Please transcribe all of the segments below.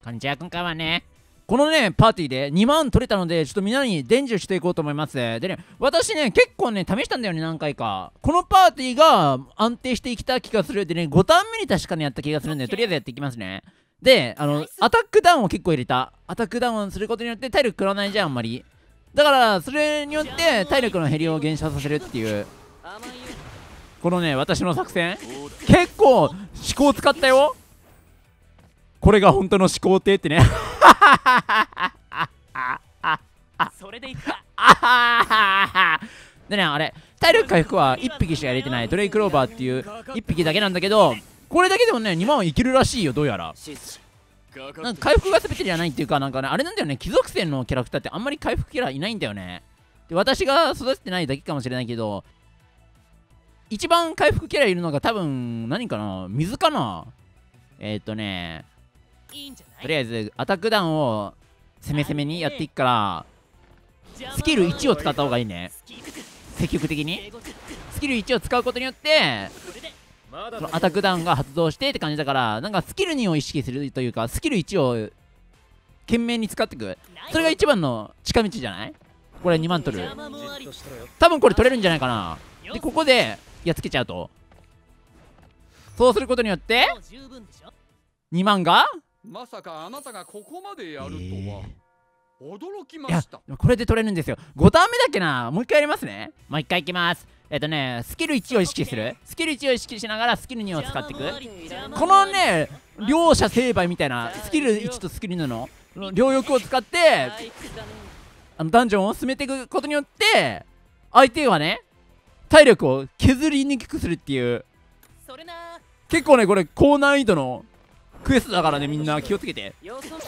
こんにちは。今回はね、このね、パーティーで2万取れたので、ちょっとみんなに伝授していこうと思います。でね、私ね、結構ね、試したんだよね、何回か。このパーティーが安定してきた気がする。でね、5ターン目に確かにやった気がするんで、とりあえずやっていきますね。で、アタックダウンを結構入れた。アタックダウンすることによって体力食らわないじゃん、あんまり。だから、それによって体力の減りを減少させるっていう。このね、私の作戦。結構、思考使ったよ。これが本当の思考艇ってね。 それでいくか。 でね、あれ、体力回復は1匹しか入れてないドレイクローバーっていう1匹だけなんだけど、これだけでもね、2万いけるらしいよ、どうやら。なんか回復が全てじゃないっていうか、なんかね、あれなんだよね、貴族戦のキャラクターってあんまり回復キャラいないんだよね。で、私が育ててないだけかもしれないけど、一番回復キャラいるのが多分、何かな、水かな。とりあえずアタックダウンを攻めにやっていくから、スキル1を使った方がいいね。積極的にスキル1を使うことによってそのアタックダウンが発動してって感じだから、なんかスキル2を意識するというか、スキル1を懸命に使っていく。それが一番の近道じゃない？これ2万取る。多分これ取れるんじゃないかな。で、ここでやっつけちゃうと、そうすることによって2万がまさかあなたがここまでやるとは、驚きまいやした。 これで取れるんですよ。5ターン目だっけな。もう一回やりますね。もう一回いきます。スキル1を意識する。スキル1を意識しながらスキル2を使っていく。このね、両者成敗みたいな、スキル1とスキル2の両翼を使ってダンジョンを進めていくことによって、相手はね、体力を削りにくくするっていう。結構ね、これ高難易度のクエストだからね、みんな気をつけて。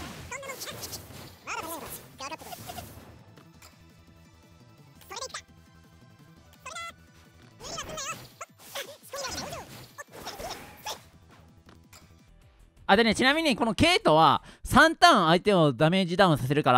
でね、ちなみにこのケイトは3ターン相手をダメージダウンさせるから、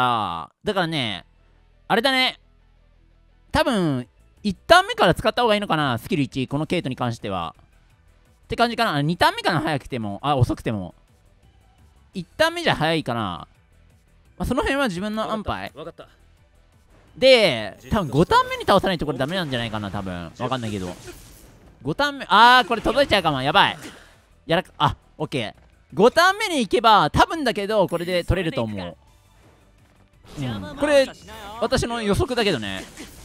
だからね、あれだね、多分1ターン目から使った方がいいのかな、スキル1、このケイトに関しては。って感じかな。2ターン目かな、早くても、遅くても。1ターン目じゃ早いかな。その辺は自分の安牌。で、多分5ターン目に倒さないとこれダメなんじゃないかな、多分。わかんないけど。5ターン目、これ届いちゃうかも。やばい。オッケー。5ターン目に行けば、多分だけど、これで取れると思う。これ、私の予測だけどね。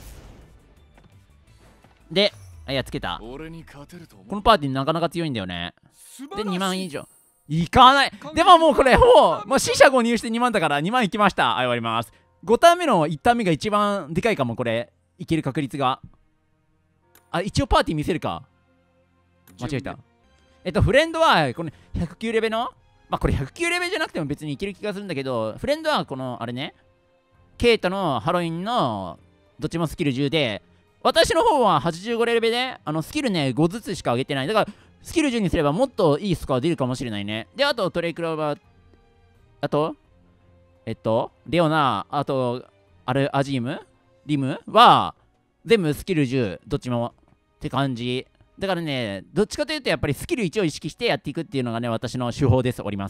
で、やっつけた。このパーティーなかなか強いんだよね。で、2万以上。いかない。でももうこれ、もう死者5入して2万だから2万いきました。終わります。5ターン目の1ターン目が一番でかいかも、これ。いける確率が。一応パーティー見せるか。間違えた。フレンドは、この109レベの、これ109レベじゃなくても別にいける気がするんだけど、フレンドはこの、あれね、ケイトのハロウィンの、どっちもスキル10で、私の方は85レベルで、スキルね、5ずつしか上げてない。だから、スキル10にすればもっといいスコア出るかもしれないね。で、あと、トレイクローバー、あと、レオナ、あと、アジームリムは、全部スキル10、どっちも。って感じ。だからね、どっちかというと、やっぱりスキル1を意識してやっていくっていうのがね、私の手法です。おります。